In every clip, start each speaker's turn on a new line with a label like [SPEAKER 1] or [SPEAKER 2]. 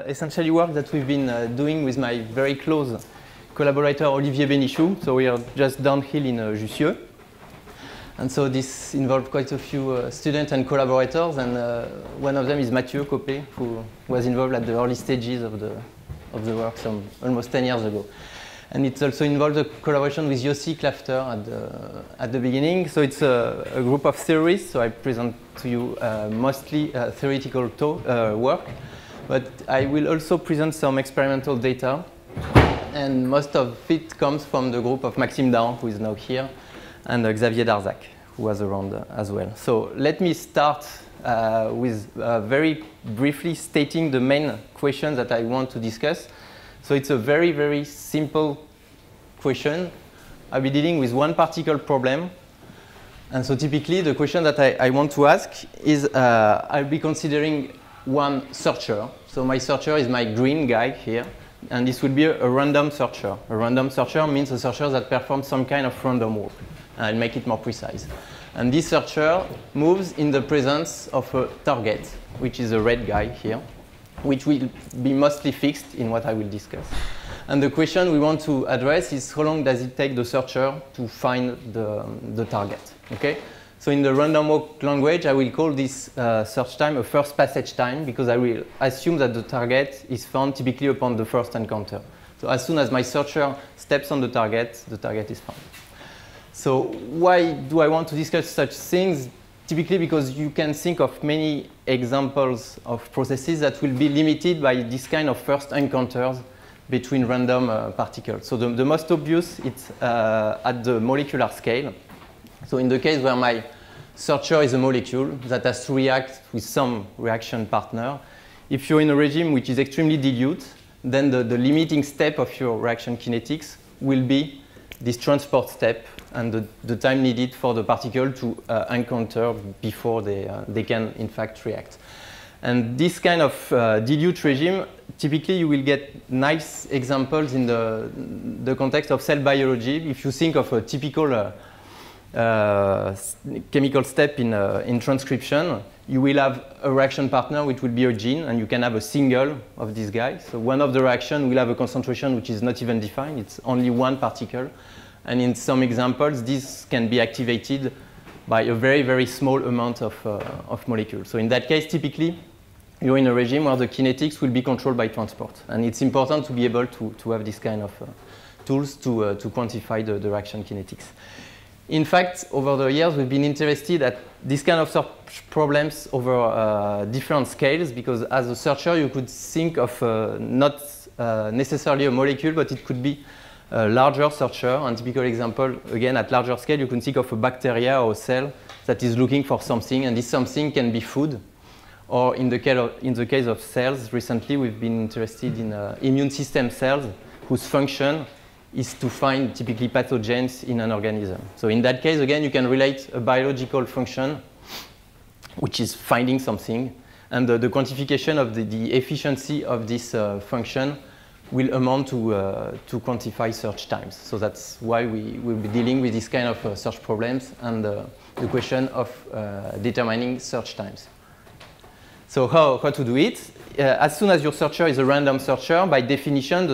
[SPEAKER 1] essentially work that we've been doing with my very close collaborator Olivier Bénichou. So we are just downhill in Jussieu. And so this involved quite a few students and collaborators, and one of them is Mathieu Copé, who was involved at the early stages of the work some almost 10 years ago. And it also involved a collaboration with Yossi Klafter at the beginning. So it's a group of theorists, so I present to you mostly theoretical work, but I will also present some experimental data, and most of it comes from the group of Maxime Dahan, who is now here, and Xavier Darzac, who was around as well. So let me start with very briefly stating the main questions that I want to discuss. So it's a very, very simple question. I'll be dealing with one particle problem. And so typically the question that I want to ask is I'll be considering one searcher. So my searcher is my green guy here. And this will be a random searcher. A random searcher means a searcher that performs some kind of random walk. I'll make it more precise. And this searcher moves in the presence of a target, which is a red guy here, which will be mostly fixed in what I will discuss. And the question we want to address is how long does it take the searcher to find the target, okay? So in the random walk language, I will call this search time a first passage time, because I will assume that the target is found typically upon the first encounter. So as soon as my searcher steps on the target is found. So why do I want to discuss such things? Typically because you can think of many examples of processes that will be limited by this kind of first encounters between random particles. So the most obvious is at the molecular scale. So in the case where my searcher is a molecule that has to react with some reaction partner, if you're in a regime which is extremely dilute, then the limiting step of your reaction kinetics will be this transport step and the time needed for the particle to encounter before they can in fact react. And this kind of dilute regime, typically you will get nice examples in the context of cell biology. If you think of a typical chemical step in transcription, you will have a reaction partner which will be a gene, and you can have a single of this guy. So one of the reactions will have a concentration which is not even defined. It's only one particle. And in some examples, this can be activated by a very, very small amount of molecules. So in that case, typically, you're in a regime where the kinetics will be controlled by transport. And it's important to be able to have this kind of tools to quantify the reaction kinetics. In fact, over the years, we've been interested at this kind of search problems over different scales, because as a searcher, you could think of not necessarily a molecule, but it could be a larger searcher. And typical example, again, at larger scale, you can think of a bacteria or a cell that is looking for something, and this something can be food. Or in the case of cells, recently we've been interested in immune system cells whose function is to find typically pathogens in an organism. So in that case, again, you can relate a biological function, which is finding something, and the quantification of the efficiency of this function will amount to quantify search times. So that's why we will be dealing with this kind of search problems and the question of determining search times. So how to do it? As soon as your searcher is a random searcher, by definition, the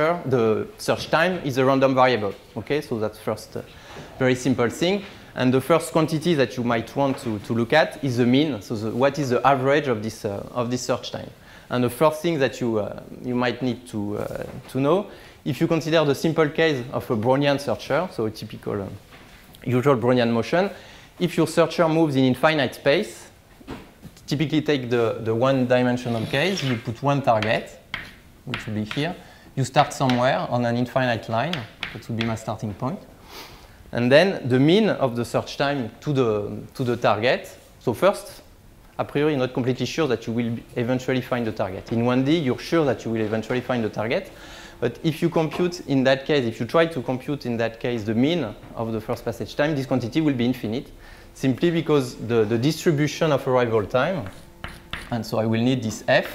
[SPEAKER 1] search time is a random variable. Okay, so that's first very simple thing. And the first quantity that you might want to look at is the mean. So what is the average of this search time? And the first thing that you might need to know, if you consider the simple case of a Brownian searcher, so a typical usual Brownian motion, if your searcher moves in infinite space, typically take the one-dimensional case, you put one target, which will be here. You start somewhere on an infinite line. That would be my starting point. And then the mean of the search time to the target. So first, a priori, you're not completely sure that you will eventually find the target. In 1D, you're sure that you will eventually find the target. But if you compute in that case, if you try to compute in that case the mean of the first passage time, this quantity will be infinite, simply because the distribution of arrival time, and so I will need this F,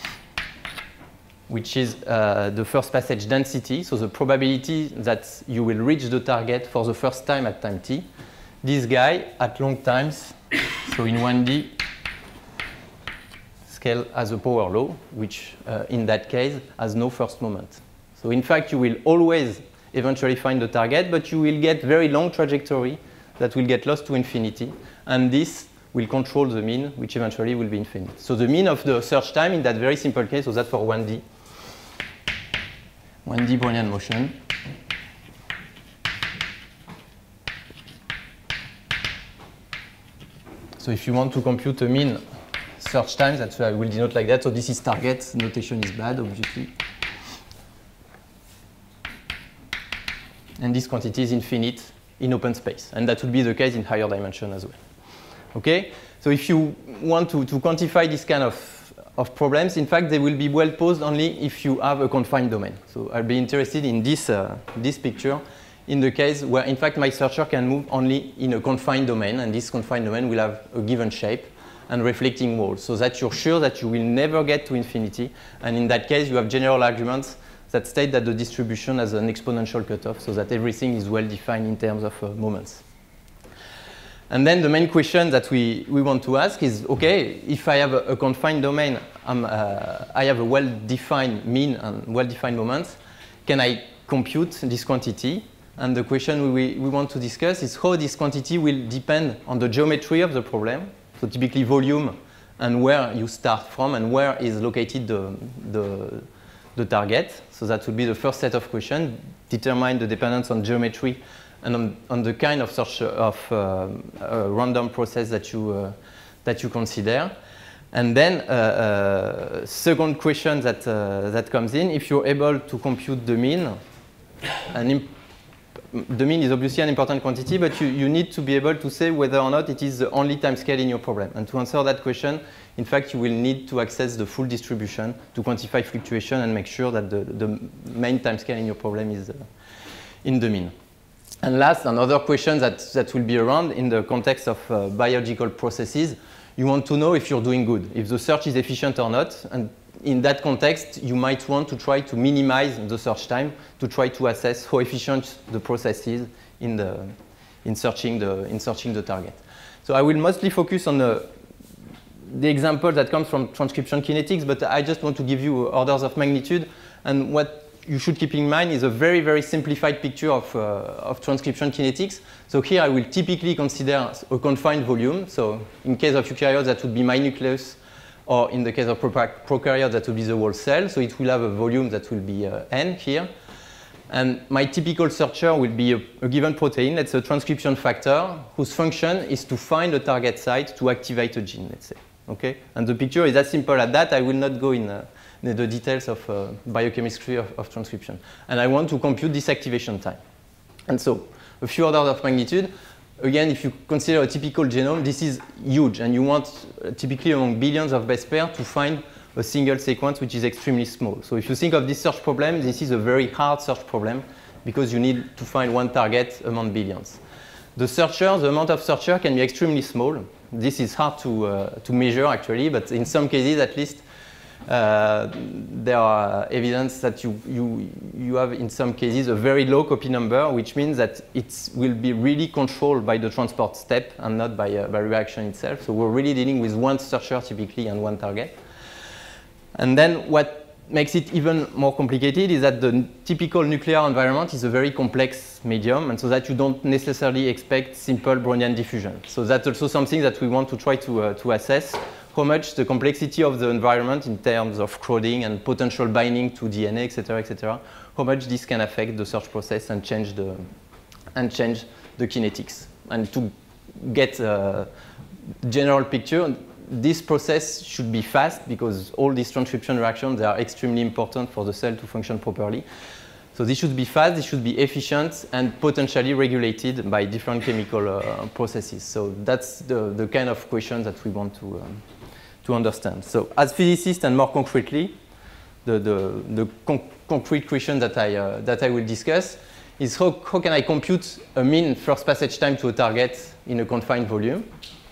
[SPEAKER 1] which is the first passage density, so the probability that you will reach the target for the first time at time t. This guy at long times, so in 1D, scale has a power law, which in that case has no first moment. So in fact, you will always eventually find the target, but you will get very long trajectory that will get lost to infinity, and this will control the mean, which eventually will be infinite. So the mean of the search time in that very simple case, so that's for 1D Brownian motion. So if you want to compute a mean search time, that's why I will denote like that. So this is target, notation is bad, obviously. And this quantity is infinite in open space. And that would be the case in higher dimension as well. Okay? So if you want to quantify this kind of problems, in fact, they will be well posed only if you have a confined domain. So I'll be interested in this picture in the case where, in fact, my searcher can move only in a confined domain, and this confined domain will have a given shape and reflecting walls, so that you're sure that you will never get to infinity. And in that case, you have general arguments that state that the distribution has an exponential cutoff, so that everything is well defined in terms of moments. And then the main question that we want to ask is, okay, if I have a confined domain, I have a well-defined mean and well-defined moments, can I compute this quantity? And the question we want to discuss is how this quantity will depend on the geometry of the problem, so typically volume and where you start from and where is located the target. So that would be the first set of questions, determine the dependence on geometry and on the kind of search of random process that you consider. And then second question that comes in, if you're able to compute the mean, the mean is obviously an important quantity, but you need to be able to say whether or not it is the only time scale in your problem. And to answer that question, in fact, you will need to access the full distribution to quantify fluctuation and make sure that the main time scale in your problem is in the mean. And last, another question that will be around in the context of biological processes, you want to know if you're doing good, if the search is efficient or not. And in that context, you might want to try to minimize the search time to try to assess how efficient the process is in searching the target. So I will mostly focus on the example that comes from transcription kinetics, but I just want to give you orders of magnitude. And what you should keep in mind is a very, very simplified picture of transcription kinetics. So here I will typically consider a confined volume. So in case of eukaryotes, that would be my nucleus, or in the case of prokaryotes, that will be the whole cell. So it will have a volume that will be n here. And my typical searcher will be a given protein. That's a transcription factor whose function is to find a target site to activate a gene, let's say. Okay? And the picture is as simple as that. I will not go in the details of biochemistry of transcription. And I want to compute this activation time. And so a few orders of magnitude. Again, if you consider a typical genome, this is huge, and you want typically among billions of base pairs to find a single sequence which is extremely small. So if you think of this search problem, this is a very hard search problem because you need to find one target among billions. The amount of searcher can be extremely small. This is hard to measure actually, but in some cases at least, there are evidence that you have in some cases a very low copy number, which means that it will be really controlled by the transport step and not by reaction itself. So we're really dealing with one searcher typically and one target. And then what makes it even more complicated is that the typical nuclear environment is a very complex medium, and so that you don't necessarily expect simple Brownian diffusion. So that's also something that we want to try to assess, how much the complexity of the environment in terms of crowding and potential binding to DNA, etc., how much this can affect the search process and change the kinetics. And to get a general picture, this process should be fast because all these transcription reactions, they are extremely important for the cell to function properly. So this should be fast, this should be efficient, and potentially regulated by different chemical processes. So that's the kind of question that we want to understand. So as physicists and more concretely, the concrete question that I will discuss is how can I compute a mean first passage time to a target in a confined volume?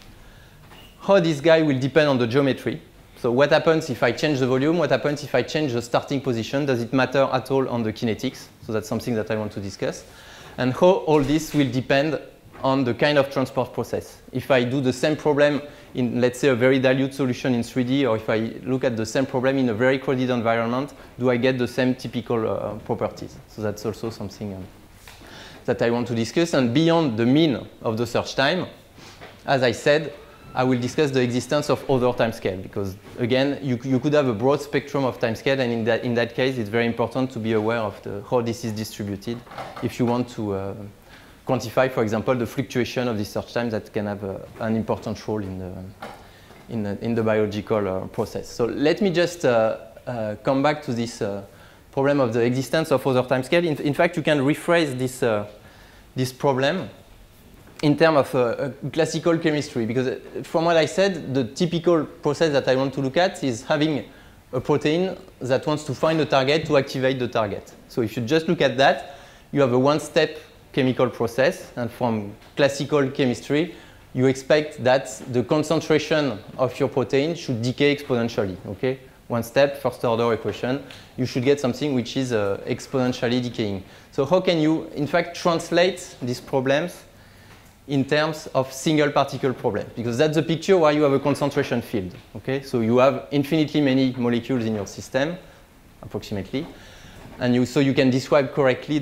[SPEAKER 1] How this guy will depend on the geometry. So what happens if I change the volume? What happens if I change the starting position? Does it matter at all on the kinetics? So that's something that I want to discuss. And how all this will depend on the kind of transport process. If I do the same problem in, let's say, a very dilute solution in 3D, or if I look at the same problem in a very crowded environment, do I get the same typical properties? So that's also something that I want to discuss. And beyond the mean of the search time, as I said, I will discuss the existence of other timescale, because again, you could have a broad spectrum of timescale, and in that case, it's very important to be aware of how this is distributed if you want to quantify, for example, the fluctuation of the search time that can have an important role in the biological process. So let me just come back to this problem of the existence of other timescale. In fact, you can rephrase this problem in terms of classical chemistry, because from what I said, the typical process that I want to look at is having a protein that wants to find a target to activate the target. So if you just look at that, you have a one-step chemical process, and from classical chemistry, you expect that the concentration of your protein should decay exponentially, okay? One step, first order equation, you should get something which is exponentially decaying. So how can you, in fact, translate these problems in terms of single particle problem? Because that's the picture where you have a concentration field, okay? So you have infinitely many molecules in your system, approximately, and so you can describe correctly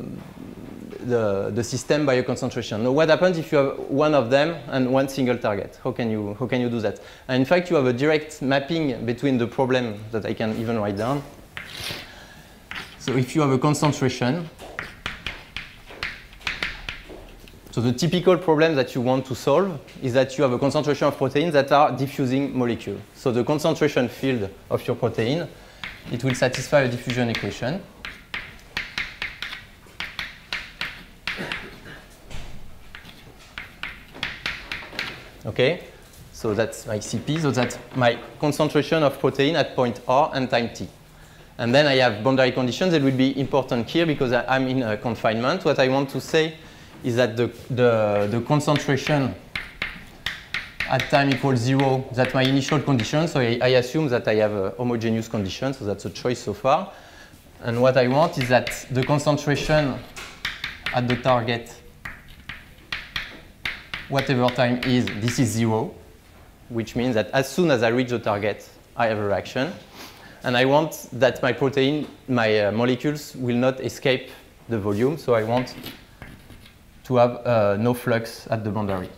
[SPEAKER 1] the system by a concentration. Now, what happens if you have one of them and one single target? How can you do that? And in fact, you have a direct mapping between the problem that I can even write down. So if you have a concentration, so the typical problem that you want to solve is that you have a concentration of proteins that are diffusing molecules. So the concentration field of your protein, it will satisfy a diffusion equation. Okay, so that's my CP, so that's my concentration of protein at point R and time t. And then I have boundary conditions that will be important here because I'm in a confinement. What I want to say is that the concentration at time equals 0, that's my initial condition. So I assume that I have a homogeneous condition, so that's a choice so far. And what I want is that the concentration at the target, whatever time is, this is 0, which means that as soon as I reach the target, I have a reaction. And I want that my protein, my molecules will not escape the volume, so I want to have no flux at the boundary.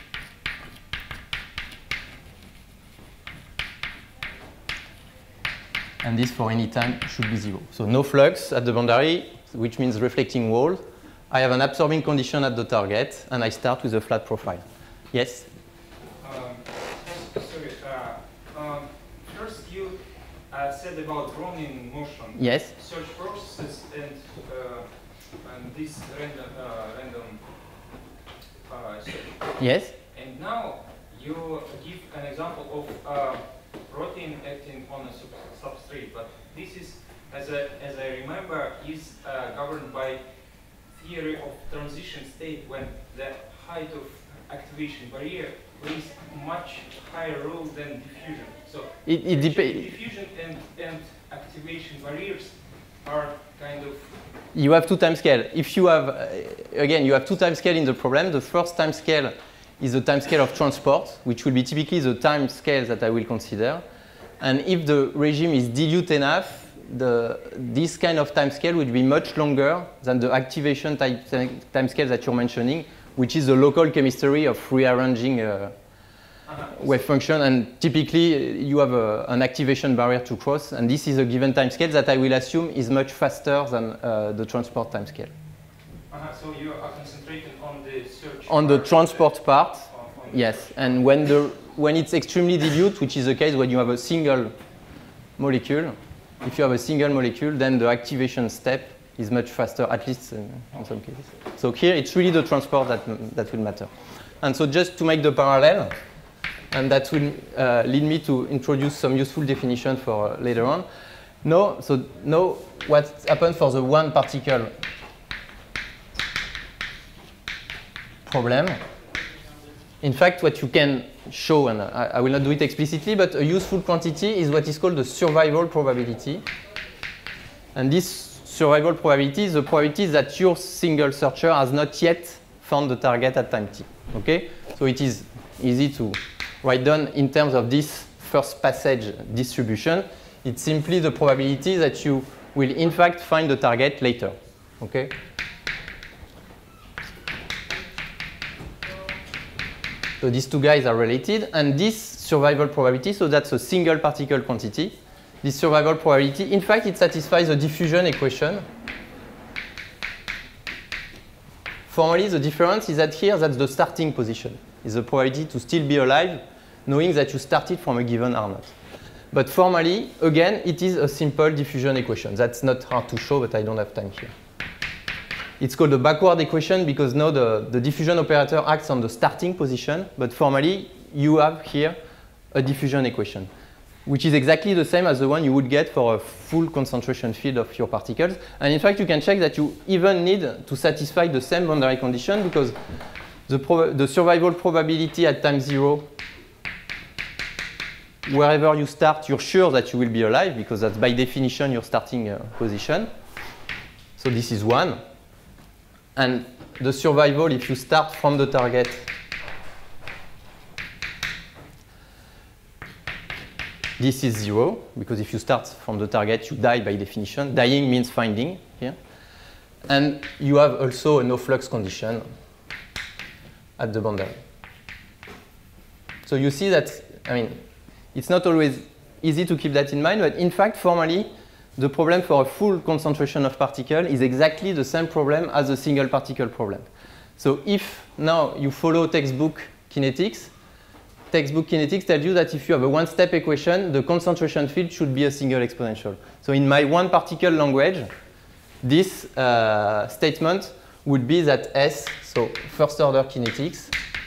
[SPEAKER 1] And this for any time should be 0. So no flux at the boundary, which means reflecting wall. I have an absorbing condition at the target, and I start with a flat profile. Yes?
[SPEAKER 2] Sorry. First you said about Brownian motion.
[SPEAKER 1] Yes.
[SPEAKER 2] Search processes and this random search.
[SPEAKER 1] Yes.
[SPEAKER 2] And now you give an example of protein acting on a substrate, but this is, as I remember, is governed by theory of transition state when the height of activation barrier plays much higher role than diffusion. So
[SPEAKER 1] it depends.
[SPEAKER 2] Diffusion and activation barriers are kind of.
[SPEAKER 1] You have two time scale. If you have, again, you have two time scale in the problem. The first time scale is the time scale of transport, which will be typically the time scale that I will consider. And if the regime is dilute enough, this kind of time scale will be much longer than the activation time scale that you're mentioning, which is the local chemistry of rearranging wave function. And typically, you have an activation barrier to cross. And this is a given time scale that I will assume is much faster than the transport time scale.
[SPEAKER 2] So you are concentrating on the search.
[SPEAKER 1] On the transport part, yes. And when it's extremely dilute, which is the case when you have a single molecule, if you have a single molecule, then the activation step is much faster, at least in some cases. So here, it's really the transport that will matter. And so just to make the parallel, and that will lead me to introduce some useful definition for later on. Now what happens for the one particle problem. In fact, what you can show, and I will not do it explicitly, but a useful quantity is what is called the survival probability. And this survival probability is the probability that your single searcher has not yet found the target at time t. Okay? So it is easy to write down in terms of this first passage distribution. It's simply the probability that you will in fact find the target later. Okay? So these two guys are related, and this survival probability, so that's a single particle quantity. This survival probability, in fact, it satisfies the diffusion equation. Formally, the difference is that here, that's the starting position. It's the probability to still be alive, knowing that you started from a given R0. But formally, again, it is a simple diffusion equation. That's not hard to show, but I don't have time here. It's called the backward equation because now the diffusion operator acts on the starting position, but formally, you have here a diffusion equation, which is exactly the same as the one you would get for a full concentration field of your particles. And in fact, you can check that you even need to satisfy the same boundary condition because the survival probability at time 0, wherever you start, you're sure that you will be alive because that's by definition your starting position. So this is 1. And the survival, if you start from the target, this is 0, because if you start from the target, you die by definition. Dying means finding here. And you have also a no-flux condition at the boundary. So you see that, I mean, it's not always easy to keep that in mind, but in fact, formally, the problem for a full concentration of particle is exactly the same problem as a single particle problem. So if now you follow textbook kinetics tells you that if you have a one-step equation, the concentration field should be a single exponential. So in my one particle language, this statement would be that S, so first order kinetics,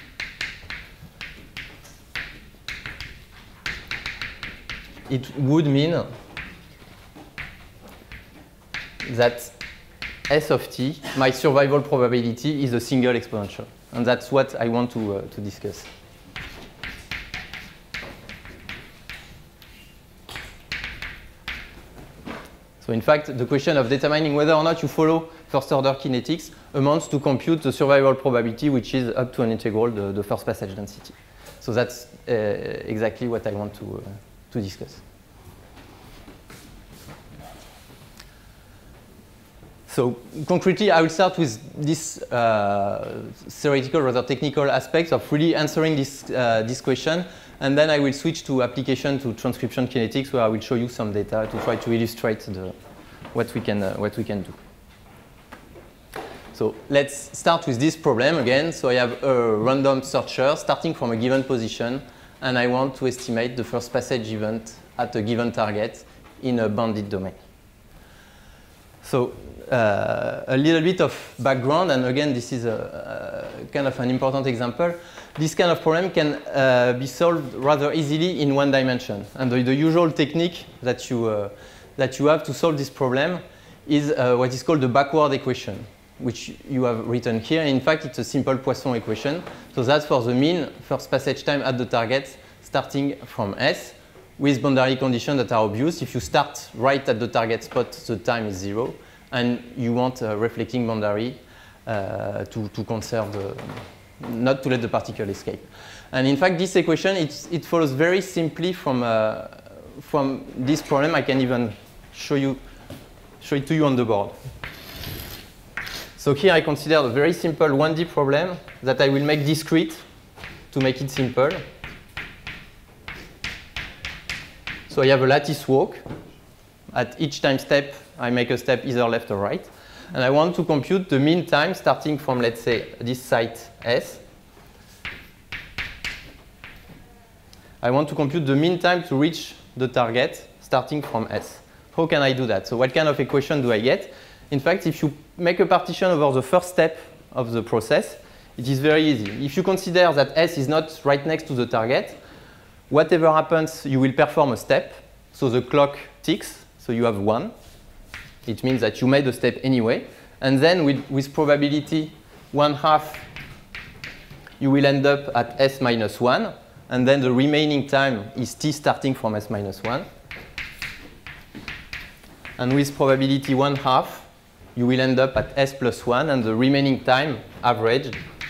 [SPEAKER 1] it would mean that S of t, my survival probability, is a single exponential. And that's what I want to discuss. So in fact, the question of determining whether or not you follow first order kinetics amounts to compute the survival probability, which is up to an integral, the first passage density. So that's exactly what I want to discuss. So concretely, I will start with this theoretical, rather technical aspects of really answering this question, and then I will switch to application to transcription kinetics, where I will show you some data to try to illustrate what we can do. So let's start with this problem again. So I have a random searcher starting from a given position, and I want to estimate the first passage event at a given target in a bounded domain. So a little bit of background, and again, this is a kind of an important example. This kind of problem can be solved rather easily in one dimension. And the usual technique that you have to solve this problem is what is called the backward equation, which you have written here. In fact, it's a simple Poisson equation. So that's for the mean first passage time at the target starting from S, with boundary conditions that are obvious. If you start right at the target spot, the time is 0, and you want a reflecting boundary to conserve not to let the particle escape. And in fact, this equation, it follows very simply from this problem. I can even show it to you on the board. So here I consider a very simple 1D problem that I will make discrete to make it simple. So I have a lattice walk. At each time step, I make a step either left or right. And I want to compute the mean time starting from, let's say, this site S. I want to compute the mean time to reach the target starting from S. How can I do that? So what kind of equation do I get? In fact, if you make a partition over the first step of the process, it is very easy. If you consider that S is not right next to the target, whatever happens, you will perform a step. So the clock ticks, so you have 1. It means that you made a step anyway. And then with probability 1/2, you will end up at S minus 1. And then the remaining time is t starting from S minus 1. And with probability 1/2, you will end up at S plus 1. And the remaining time, averaged,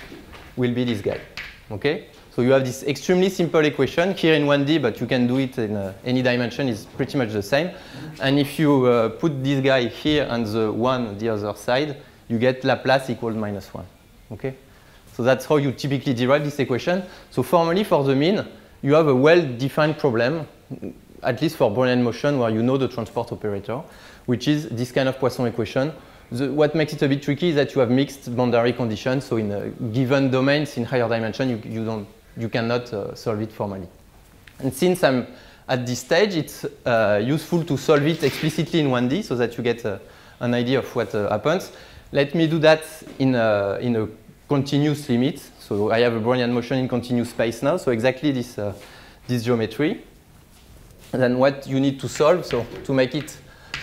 [SPEAKER 1] will be this guy. Okay? So you have this extremely simple equation here in 1D, but you can do it in any dimension, is pretty much the same. And if you put this guy here and the 1 on the other side, you get Laplace equals -1. Okay? So that's how you typically derive this equation. So formally, for the mean, you have a well-defined problem, at least for Brownian motion, where you know the transport operator, which is this kind of Poisson equation. What makes it a bit tricky is that you have mixed boundary conditions. So in given domains in higher dimension, you cannot solve it formally. And since I'm at this stage, it's useful to solve it explicitly in 1D so that you get an idea of what happens. Let me do that in a continuous limit. So I have a Brownian motion in continuous space now. So exactly this geometry. And then what you need to solve, so to make it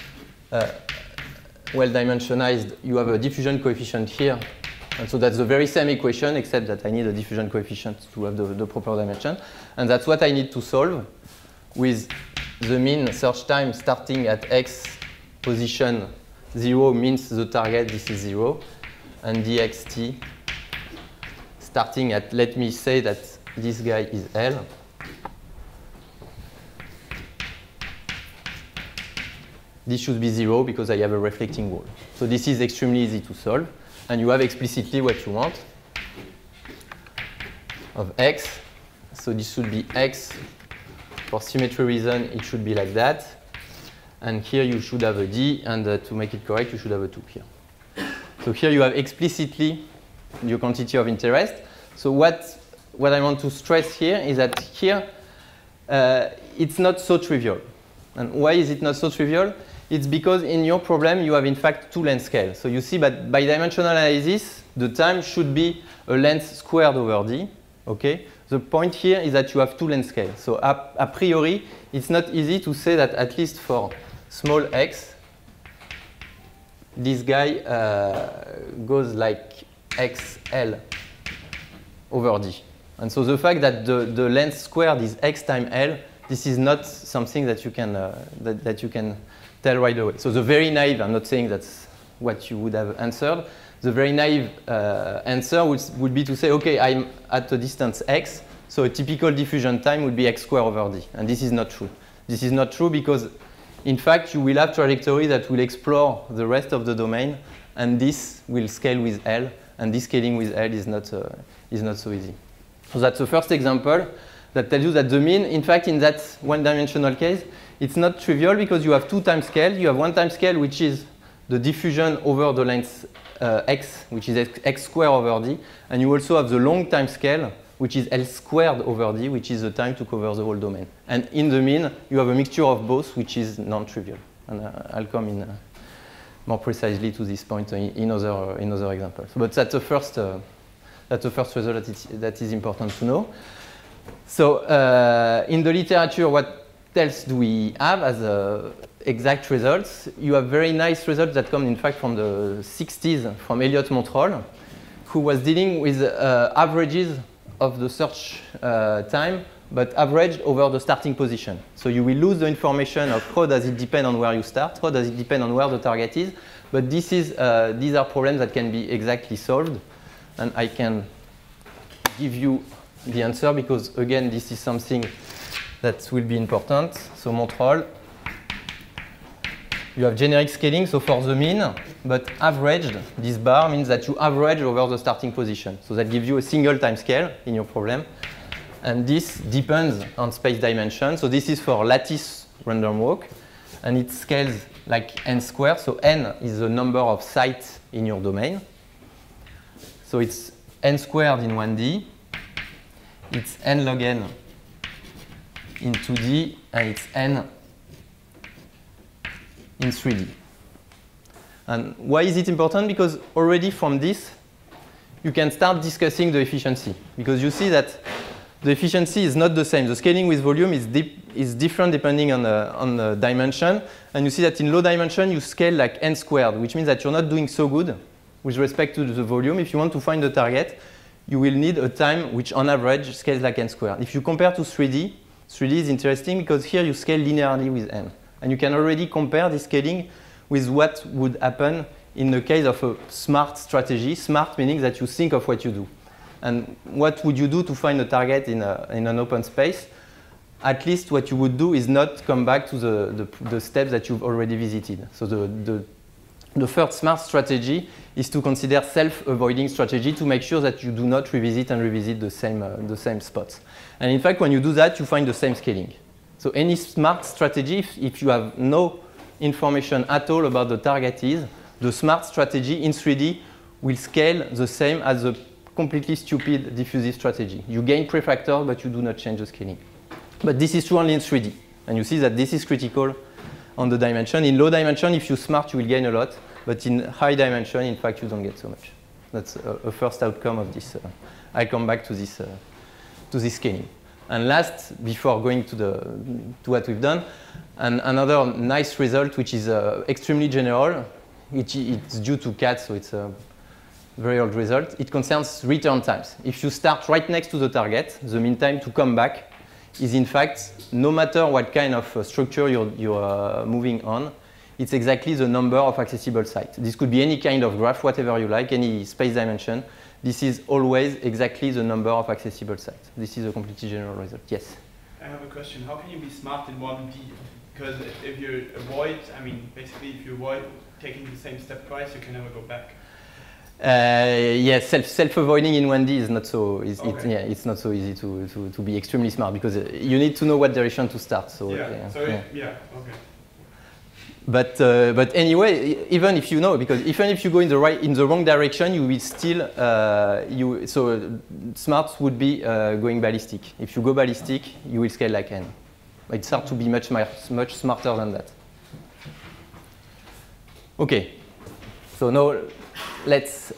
[SPEAKER 1] well dimensionized, you have a diffusion coefficient here. And so that's the very same equation, except that I need a diffusion coefficient to have the proper dimension. And that's what I need to solve with the mean search time starting at x position 0 means the target, this is 0, and dxt starting at, let me say that this guy is L. This should be 0 because I have a reflecting wall. So this is extremely easy to solve. And you have explicitly what you want of x. So this should be x. For symmetry reason, it should be like that. And here you should have a d. And to make it correct, you should have a 2 here. So here you have explicitly your quantity of interest. So what I want to stress here is that here it's not so trivial. And why is it not so trivial? It's because in your problem you have in fact two length scales. So you see that by dimensional analysis, the time should be a length squared over d. Okay? The point here is that you have two length scales. So a priori, it's not easy to say that at least for small x, this guy goes like xl over d. And so the fact that the length squared is x times l, this is not something that you can that you can tell right away. So the very naive, I'm not saying that's what you would have answered. The very naive answer would be to say, okay, I'm at a distance x, so a typical diffusion time would be x squared over d. And this is not true. This is not true because, in fact, you will have trajectories that will explore the rest of the domain, and this will scale with L, and this scaling with L is not so easy. So that's the first example that tells you that the mean, in fact, in that one-dimensional case, it's not trivial because you have two time scales. You have one time scale, which is the diffusion over the length x, which is x squared over d. And you also have the long time scale, which is L squared over d, which is the time to cover the whole domain. And in the mean, you have a mixture of both, which is non-trivial. And I'll come in more precisely to this point in other examples. But that's the first result that is important to know. So in the literature, what else do we have as exact results? You have very nice results that come, in fact, from the 60s from Elliott Montrol, who was dealing with averages of the search time, but averaged over the starting position. So you will lose the information of how does it depend on where you start, how does it depend on where the target is, but these are problems that can be exactly solved, and I can give you the answer because, again, this is something that will be important. So Montrol, you have generic scaling, so for the mean, but averaged, this bar means that you average over the starting position. So that gives you a single time scale in your problem. And this depends on space dimension. So this is for lattice random walk, and it scales like n squared. So n is the number of sites in your domain. So it's n squared in 1D, it's n log n in 2D, and it's n in 3D. And why is it important? Because already from this, you can start discussing the efficiency. Because you see that the efficiency is not the same. The scaling with volume is different depending on the dimension. And you see that in low dimension, you scale like n squared, which means that you're not doing so good with respect to the volume. If you want to find the target, you will need a time which on average scales like n squared. If you compare to 3D, 3D is interesting because here you scale linearly with n. And you can already compare the scaling with what would happen in the case of a smart strategy. Smart meaning that you think of what you do. And what would you do to find a target in an open space? At least what you would do is not come back to the steps that you've already visited. So the first smart strategy is to consider self-avoiding strategy to make sure that you do not revisit the same spots. And in fact, when you do that, you find the same scaling. So any smart strategy, if you have no information at all about the target is, the smart strategy in 3D will scale the same as the completely stupid diffusive strategy. You gain prefactor, but you do not change the scaling. But this is true only in 3D. And you see that this is critical on the dimension. In low dimension, if you're smart, you will gain a lot. But in high dimension, in fact, you don't get so much. That's a first outcome of this. I'll come back to this scaling. And last, before going to what we've done, another nice result, which is extremely general. It's due to CAD, so it's a very old result. It concerns return times. If you start right next to the target, the mean time to come back is in fact, no matter what kind of structure you're moving on, it's exactly the number of accessible sites. This could be any kind of graph, whatever you like, any space dimension. This is always exactly the number of accessible sites. This is a completely general result. Yes?
[SPEAKER 3] I have a question. How can you be smart in 1D? Because if you avoid, I mean, basically if you avoid taking the same step twice, you can never go back.
[SPEAKER 1] Yes, self-avoiding in 1D is not so.
[SPEAKER 3] Okay.
[SPEAKER 1] It's not so easy to be extremely smart because you need to know what direction to start. So
[SPEAKER 3] okay.
[SPEAKER 1] But anyway, even if you know, because even if you go in the wrong direction, you will still so smart would be going ballistic. If you go ballistic, you will scale like n. It's hard to be much smarter than that. Okay, so now let's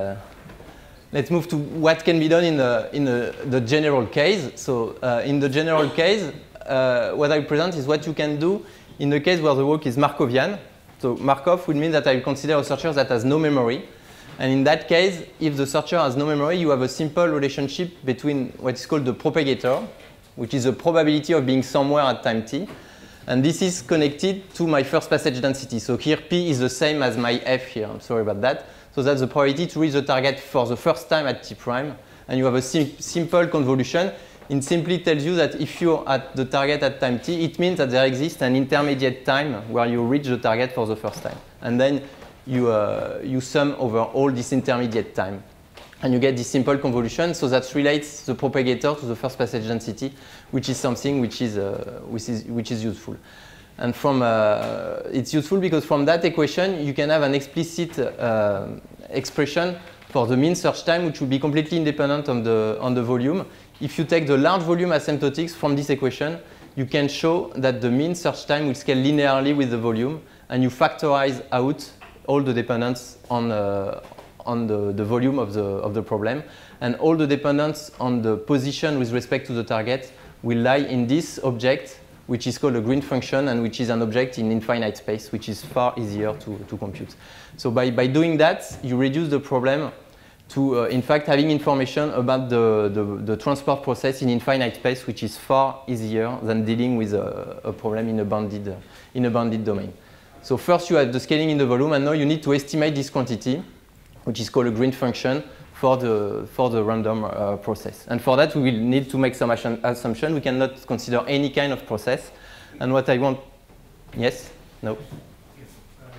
[SPEAKER 1] move to what can be done in the general case. So in the general case, what I present is what you can do in the case where the work is Markovian. So Markov would mean that I will consider a searcher that has no memory. And in that case, if the searcher has no memory, you have a simple relationship between what is called the propagator, which is the probability of being somewhere at time t. And this is connected to my first passage density. So here P is the same as my F here. I'm sorry about that. So that's the probability to reach the target for the first time at T prime. And you have a simple convolution. It simply tells you that if you're at the target at time t, it means that there exists an intermediate time where you reach the target for the first time. And then you sum over all this intermediate time. And you get this simple convolution. So that relates the propagator to the first passage density, which is something which is useful. And it's useful because from that equation, you can have an explicit expression for the mean search time, which will be completely independent on the volume. If you take the large volume asymptotics from this equation, you can show that the mean search time will scale linearly with the volume, and you factorize out all the dependence on the volume of the problem, and all the dependence on the position with respect to the target will lie in this object, which is called a green function, and which is an object in infinite space, which is far easier to compute. So by doing that, you reduce the problem to, in fact, having information about the transport process in infinite space, which is far easier than dealing with a problem in a bounded domain. So first you have the scaling in the volume, and now you need to estimate this quantity, which is called a green function for the random process. And for that, we will need to make some assumption. We cannot consider any kind of process. And what I want, yes, no.
[SPEAKER 4] Yes.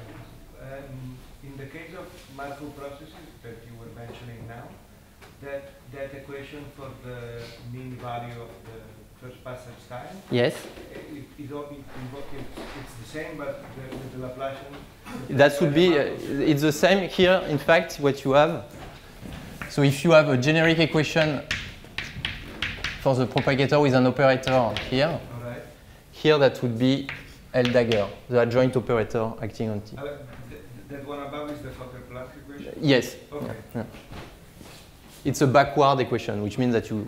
[SPEAKER 4] In the case of Markov processes that you were mentioning now, that equation for the mean value of the first passage time.
[SPEAKER 1] Yes.
[SPEAKER 4] It's the same, but the Laplacian.
[SPEAKER 1] That would be, it's the same here. In fact, what you have, so if you have a generic equation for the propagator with an operator here,
[SPEAKER 4] right.
[SPEAKER 1] Here that would be L dagger, the adjoint operator acting on T.
[SPEAKER 4] That one above is the Fokker-Planck equation?
[SPEAKER 1] Yes.
[SPEAKER 4] Okay.
[SPEAKER 1] Yeah. It's a backward equation, which means that you...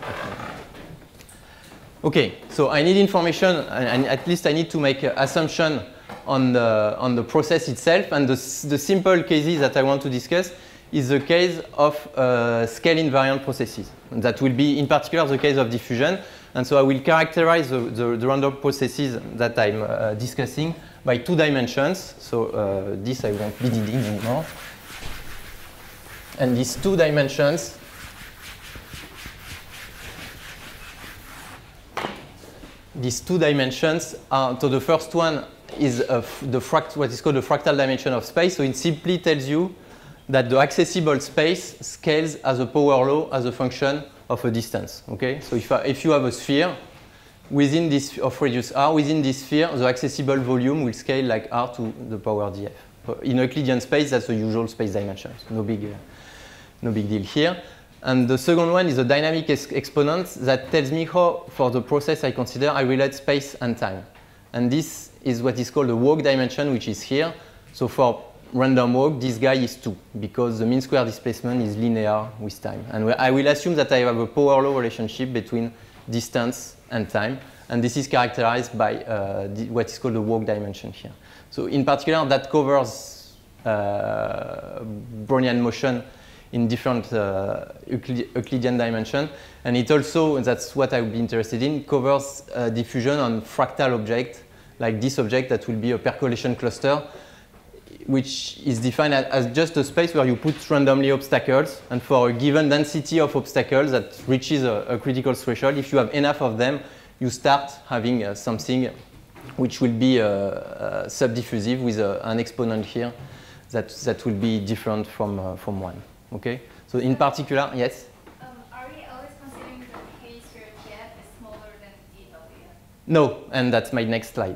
[SPEAKER 1] Okay, so I need information, and at least I need to make an assumption on the process itself, and the simple cases that I want to discuss is the case of scale invariant processes. And that will be, in particular, the case of diffusion. And so I will characterize the random processes that I'm discussing by 2 dimensions. So this I won't be dealing anymore. And these 2 dimensions these two dimensions are, so the first one is what is called the fractal dimension of space. So it simply tells you that the accessible space scales as a power law as a function of a distance. Okay? So if you have a sphere within this of radius r, within this sphere, the accessible volume will scale like r to the power df. In Euclidean space, that's the usual space dimension. So no big deal here. And the second one is a dynamic exponent that tells me how, for the process I consider, I relate space and time. And this is what is called the walk dimension, which is here. So for random walk, this guy is 2, because the mean square displacement is linear with time. And I will assume that I have a power law relationship between distance and time. And this is characterized by what is called the walk dimension here. So in particular, that covers Brownian motion in different Euclidean dimension. And it also, and that's what I would be interested in, covers diffusion on fractal object, like this object that will be a percolation cluster, which is defined as just a space where you put randomly obstacles. And for a given density of obstacles that reaches a critical threshold, if you have enough of them, you start having something which will be subdiffusive with an exponent here that will be different from 1. Okay? So in particular, yes?
[SPEAKER 5] Are we always considering the case where TF is smaller than DW?
[SPEAKER 1] No, and that's my next slide.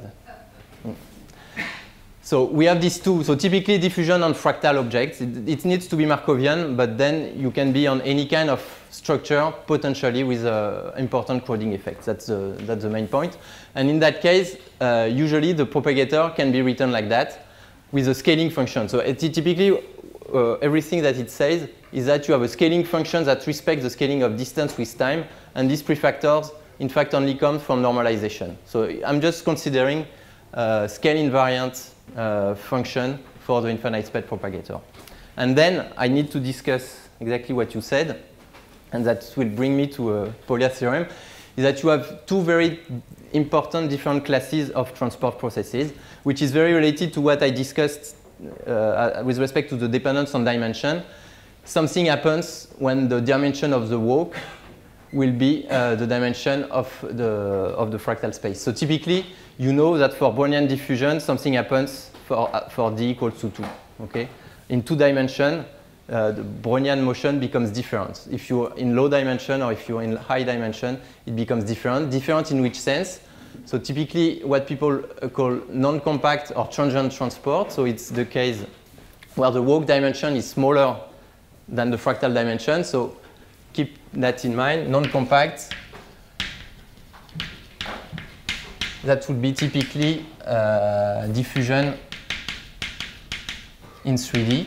[SPEAKER 1] So we have these two. So typically diffusion on fractal objects. It needs to be Markovian, but then you can be on any kind of structure potentially with important crowding effects. That's the main point. And in that case, usually the propagator can be written like that with a scaling function. So typically everything that it says is that you have a scaling function that respects the scaling of distance with time, and these prefactors in fact only come from normalization. So I'm just considering scale invariant function for the infinite space propagator. And then I need to discuss exactly what you said, and that will bring me to Paulia's theorem, is that you have two very important different classes of transport processes, which is very related to what I discussed with respect to the dependence on dimension. Something happens when the dimension of the walk will be the dimension of the fractal space. So typically, you know that for Brownian diffusion, something happens for d equals to 2. Okay? In 2 dimensions, the Brownian motion becomes different. If you're in low dimension or if you're in high dimension, it becomes different. Different in which sense? So typically, what people call non-compact or transient transport. So it's the case where the walk dimension is smaller than the fractal dimension. So keep that in mind. Non-compact, that would be typically diffusion in 3D.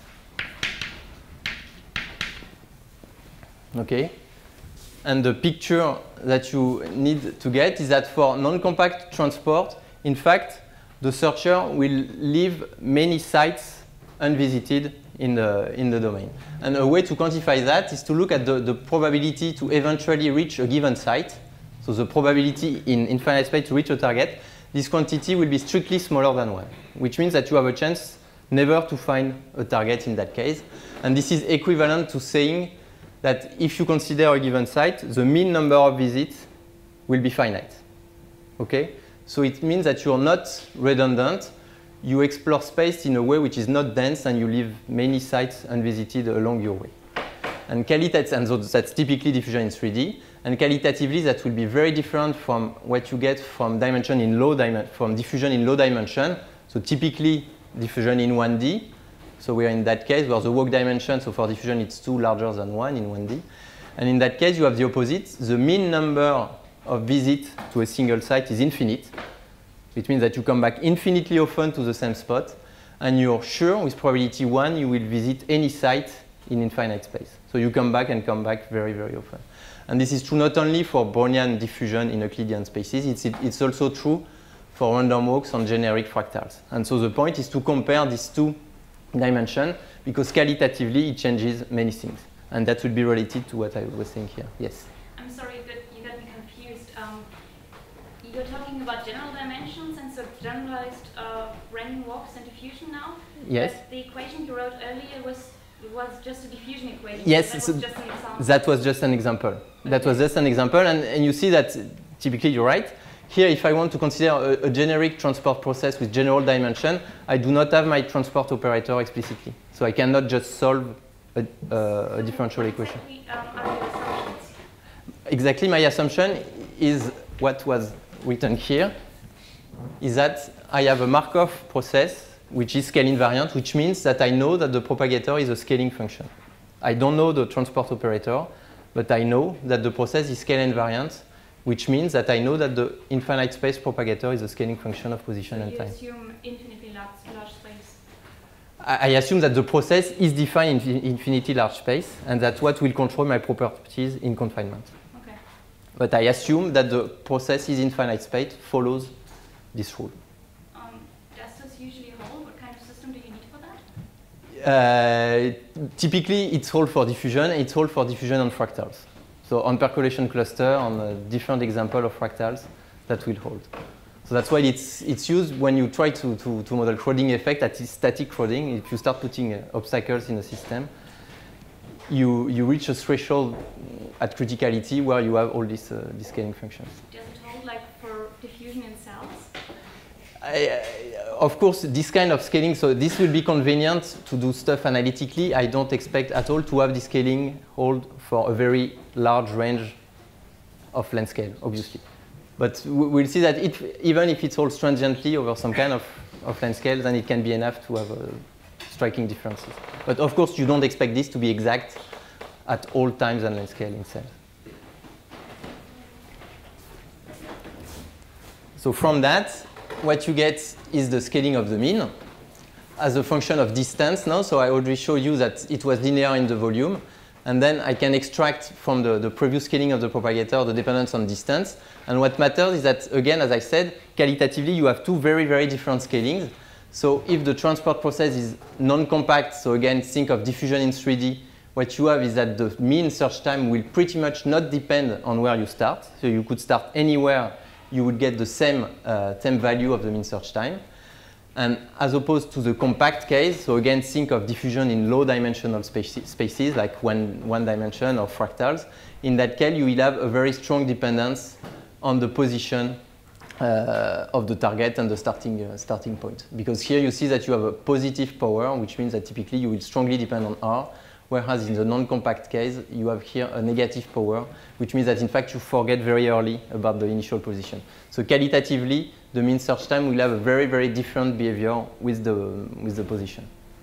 [SPEAKER 1] Okay? And the picture that you need to get is that for non-compact transport, in fact, the searcher will leave many sites unvisited in the domain. And a way to quantify that is to look at the probability to eventually reach a given site. So the probability in infinite space to reach a target, this quantity will be strictly smaller than 1, which means that you have a chance never to find a target in that case. And this is equivalent to saying that if you consider a given site, the mean number of visits will be finite. Okay? So it means that you're not redundant. You explore space in a way which is not dense, and you leave many sites unvisited along your way. And so that's typically diffusion in 3D. And qualitatively, that will be very different from what you get from diffusion in low dimension. So typically diffusion in 1D. So we are in that case where the walk dimension, so for diffusion it's 2 larger than 1 in 1D. And in that case you have the opposite. The mean number of visits to a single site is infinite. It means that you come back infinitely often to the same spot, and you're sure with probability 1 you will visit any site in infinite space. So you come back and come back very, very often. And this is true not only for Brownian diffusion in Euclidean spaces, it's also true for random walks on generic fractals. And so the point is to compare these two dimension, because qualitatively it changes many things, and that would be related to what I was saying here. Yes?
[SPEAKER 5] I'm sorry, you got me confused. You're talking about general dimensions, and so generalized random walks and diffusion now?
[SPEAKER 1] Yes.
[SPEAKER 5] But the equation you wrote earlier was just a diffusion equation.
[SPEAKER 1] Yes,
[SPEAKER 5] that was just an example.
[SPEAKER 1] That was just an example. Okay. That was just an example, and you see that typically you're right. here, if I want to consider a generic transport process with general dimension, I do not have my transport operator explicitly. So I cannot just solve a differential equation.
[SPEAKER 5] Are your assumptions?
[SPEAKER 1] Exactly, my assumption is what was written here, is that I have a Markov process which is scale invariant, which means that I know that the propagator is a scaling function. I don't know the transport operator, but I know that the process is scale invariant, which means that I know that the infinite space propagator is a scaling function of position and time.
[SPEAKER 5] You assume infinitely large space.
[SPEAKER 1] I assume that the process is defined in infinitely large space, and that what will control my properties in confinement.
[SPEAKER 5] Okay.
[SPEAKER 1] But I assume that the process is infinite space follows this rule.
[SPEAKER 5] Does this usually hold? What kind of system do you need for that?
[SPEAKER 1] Typically, it's hold for diffusion. It's hold for diffusion on fractals. So on percolation cluster, on a different example of fractals, that will hold. So that's why it's used when you try to model Schrödinger effect at static Schrödinger. If you start putting obstacles in a system, you reach a threshold at criticality where you have all these scaling functions.
[SPEAKER 5] Does it hold like for diffusion in cells?
[SPEAKER 1] Of course, this kind of scaling, so this will be convenient to do stuff analytically. I don't expect at all to have this scaling hold for a very large range of length scale, obviously. But we'll see that even if it holds transiently over some kind of length scale, then it can be enough to have striking differences. But of course, you don't expect this to be exact at all times and length scale in cells. So from that, what you get is the scaling of the mean as a function of distance now. So I already showed you that it was linear in the volume. And then I can extract from the previous scaling of the propagator the dependence on distance. And what matters is that, again, as I said, qualitatively, you have two very, very different scalings. So if the transport process is non-compact, so again, think of diffusion in 3D, what you have is that the mean search time will pretty much not depend on where you start. So you could start anywhere, you would get the same value of the mean search time. And as opposed to the compact case, so again, think of diffusion in low-dimensional spaces, like one dimension or fractals. In that case, you will have a very strong dependence on the position of the target and the starting point. Because here you see that you have a positive power, which means that typically you will strongly depend on R, whereas in the non-compact case, you have here a negative power, which means that in fact you forget very early about the initial position. So qualitatively, the mean search time will have a very, very different behavior with the position.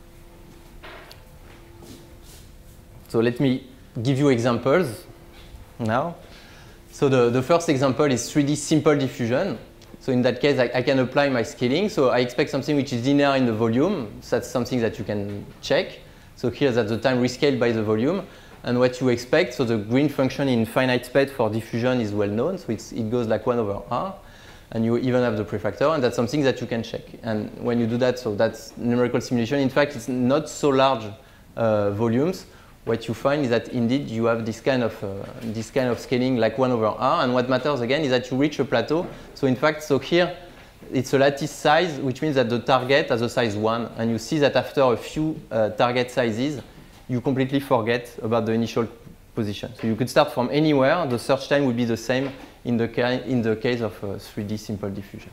[SPEAKER 1] So let me give you examples now. So the first example is 3D simple diffusion. So in that case, I can apply my scaling. So I expect something which is linear in the volume. So that's something that you can check. So here, that's the time rescaled by the volume. And what you expect, so the green function in finite space for diffusion is well known. So it goes like 1 over R. And you even have the prefactor, and that's something that you can check. And when you do that, so that's numerical simulation. In fact, it's not so large volumes. What you find is that indeed you have this kind of scaling like 1 over R. And what matters again is that you reach a plateau. So in fact, so here it's a lattice size, which means that the target has a size 1. And you see that after a few target sizes, you completely forget about the initial position. So you could start from anywhere. The search time would be the same in the case of 3D simple diffusion.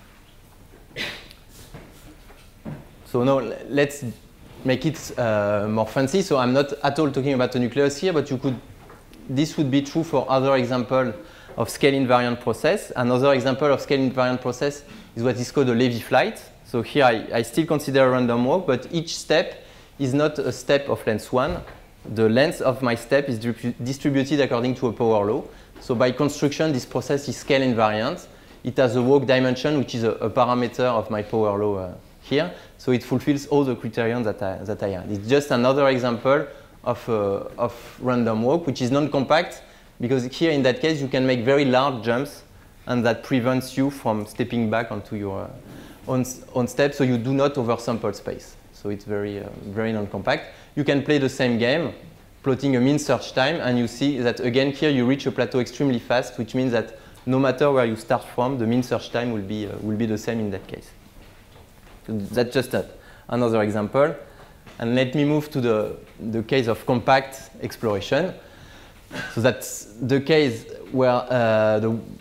[SPEAKER 1] So now let's make it more fancy. So I'm not at all talking about the nucleus here, but this would be true for other example of scale invariant process. Another example of scale invariant process is what is called a Levy flight. So here I still consider a random walk, but each step is not a step of length 1. The length of my step is distributed according to a power law. So by construction, this process is scale invariant. It has a walk dimension, which is a parameter of my power law here. So it fulfills all the criteria that I had. It's just another example of random walk, which is non-compact, because here in that case, you can make very large jumps, and that prevents you from stepping back onto your own step, so you do not oversample space. So it's very non-compact. You can play the same game, plotting a mean search time, and you see that again here you reach a plateau extremely fast, which means that no matter where you start from, the mean search time will be the same in that case. So that's just another example. And let me move to the case of compact exploration. So that's the case where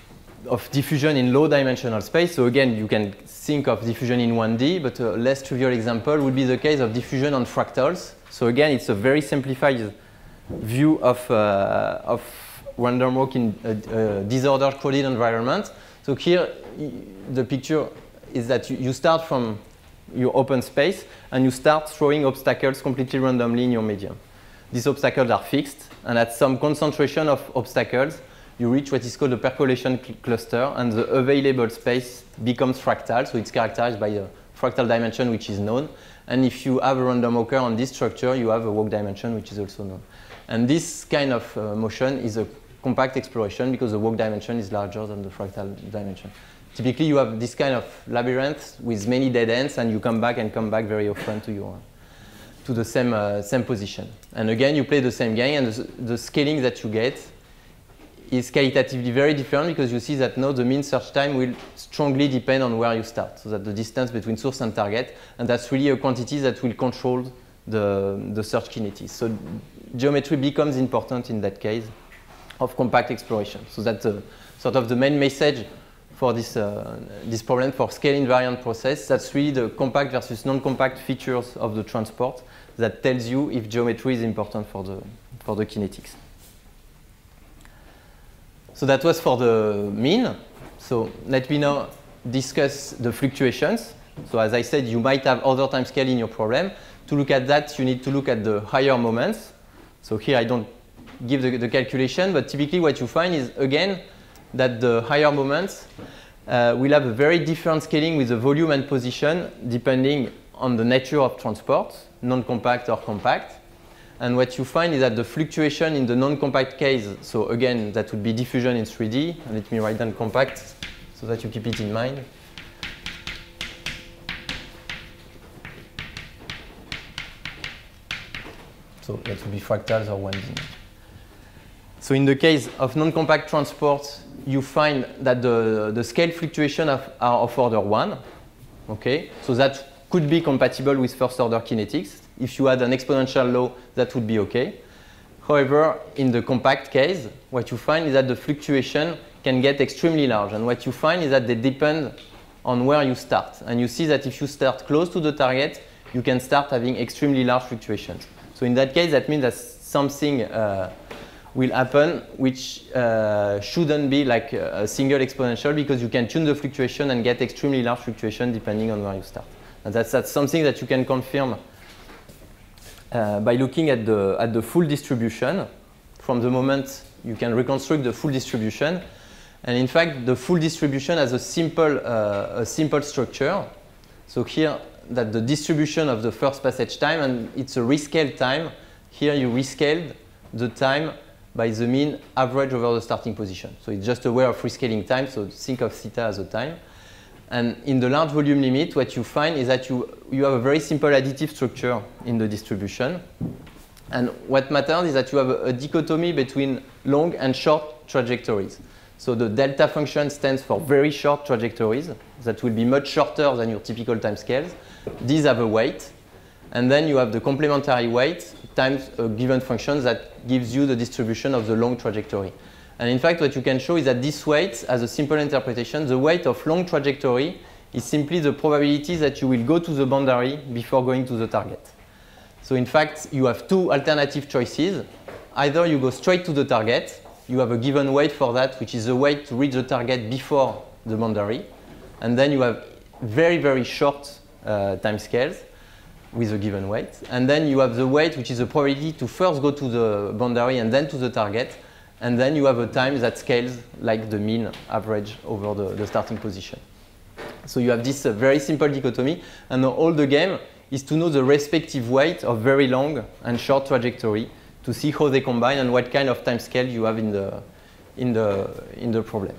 [SPEAKER 1] of diffusion in low dimensional space. So again, you can think of diffusion in 1D, but a less trivial example would be the case of diffusion on fractals. So again, it's a very simplified view of random walk in a disordered crowded environment. So here, the picture is that you start from your open space and you start throwing obstacles completely randomly in your medium. These obstacles are fixed, and at some concentration of obstacles, you reach what is called a percolation cluster, and the available space becomes fractal. So it's characterized by a fractal dimension which is known. And if you have a random walker on this structure, you have a walk dimension which is also known. And this kind of motion is a compact exploration because the walk dimension is larger than the fractal dimension. Typically, you have this kind of labyrinth with many dead ends, and you come back very often to the same position. And again, you play the same game, and the scaling that you get is qualitatively very different because you see that now the mean search time will strongly depend on where you start. So that the distance between source and target, and that's really a quantity that will control the search kinetics. So geometry becomes important in that case of compact exploration. So that's sort of the main message for this problem for scale invariant process. That's really the compact versus non-compact features of the transport that tells you if geometry is important for the kinetics. So that was for the mean. So let me now discuss the fluctuations. So as I said, you might have other time scale in your problem. To look at that, you need to look at the higher moments. So here I don't give the calculation, but typically what you find is, again, that the higher moments will have a very different scaling with the volume and position depending on the nature of transport, non-compact or compact. And what you find is that the fluctuation in the non-compact case, so again, that would be diffusion in 3D. And let me write down compact so that you keep it in mind. So that would be fractals or 1D. So in the case of non-compact transport, you find that the scale fluctuation are of order 1. Okay? So that could be compatible with first order kinetics. If you had an exponential law, that would be okay. However, in the compact case, what you find is that the fluctuation can get extremely large. And what you find is that they depend on where you start. And you see that if you start close to the target, you can start having extremely large fluctuations. So in that case, that means that something will happen which shouldn't be like a single exponential, because you can tune the fluctuation and get extremely large fluctuation depending on where you start. And that's something that you can confirm by looking at the full distribution. From the moment you can reconstruct the full distribution. And in fact, the full distribution has a simple structure. So here, that the distribution of the first passage time, and it's a rescaled time. Here you rescaled the time by the mean average over the starting position. So it's just a way of rescaling time, so think of theta as a time. And in the large volume limit, what you find is that you have a very simple additive structure in the distribution. And what matters is that you have a dichotomy between long and short trajectories. So the delta function stands for very short trajectories that will be much shorter than your typical time scales. These have a weight. And then you have the complementary weight times a given function that gives you the distribution of the long trajectory. And in fact, what you can show is that this weight, as a simple interpretation, the weight of long trajectory is simply the probability that you will go to the boundary before going to the target. So in fact, you have two alternative choices. Either you go straight to the target, you have a given weight for that, which is the weight to reach the target before the boundary. And then you have very, very short time scales with a given weight. And then you have the weight, which is the probability to first go to the boundary and then to the target. And then you have a time that scales like the mean average over the starting position. So you have this very simple dichotomy. And all the game is to know the respective weight of very long and short trajectory to see how they combine and what kind of time scale you have in the problem.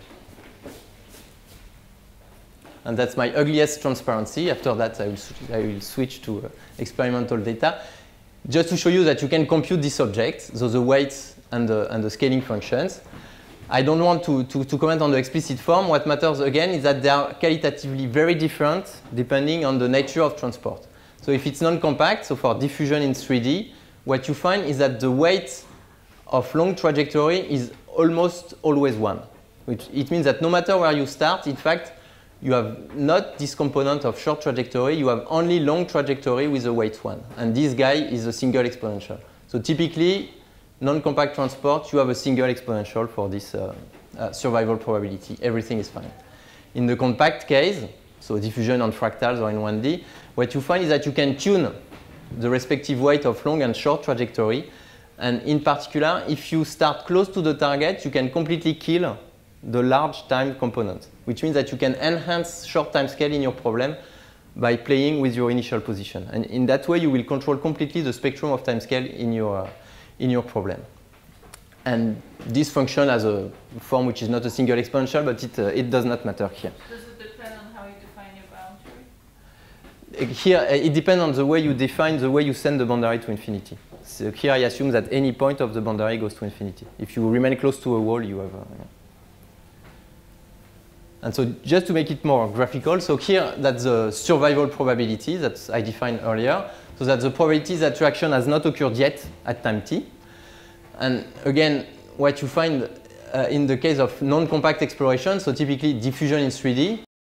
[SPEAKER 1] And that's my ugliest transparency. After that, I will switch to experimental data. Just to show you that you can compute this object, so the weights and the scaling functions. I don't want to comment on the explicit form. What matters, again, is that they are qualitatively very different depending on the nature of transport. So if it's non-compact, so for diffusion in 3D, what you find is that the weight of long trajectory is almost always 1. Which it means that no matter where you start, in fact, you have not this component of short trajectory, you have only long trajectory with a weight 1. And this guy is a single exponential. So typically, non-compact transport, you have a single exponential for this survival probability. Everything is fine. In the compact case, so diffusion on fractals or in 1D, what you find is that you can tune the respective weight of long and short trajectory. And in particular, if you start close to the target, you can completely kill the large time component, which means that you can enhance short time scale in your problem by playing with your initial position. And in that way, you will control completely the spectrum of time scale in your problem. And this function has a form which is not a single exponential, but it does not matter here.
[SPEAKER 6] Does it depend on how you define your boundary?
[SPEAKER 1] Here, it depends on the way you define, the way you send the boundary to infinity. So here I assume that any point of the boundary goes to infinity. If you remain close to a wall, you have And so just to make it more graphical, so here that's the survival probability that I defined earlier. So that's the probability that reaction has not occurred yet at time t. And again, what you find in the case of non-compact exploration, so typically diffusion in 3D,